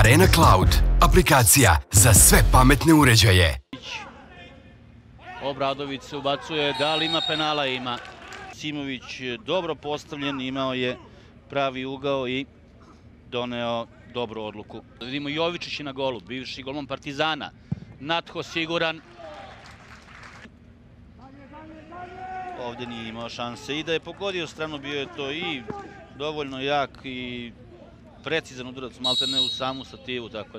Arena Cloud, aplikacija za sve pametne uređaje. Obradović se ubacuje, da li ima penala? Ima. Simović dobro postavljen, imao je pravi ugao i doneo dobru odluku. Vidimo Jovičić na golu, bivši golman Partizana. Natho siguran. Ovdje nije imao šanse i da je pogodio stranu, bio je to i dovoljno jak i precizan udarac, malte ne u samu stativu, tako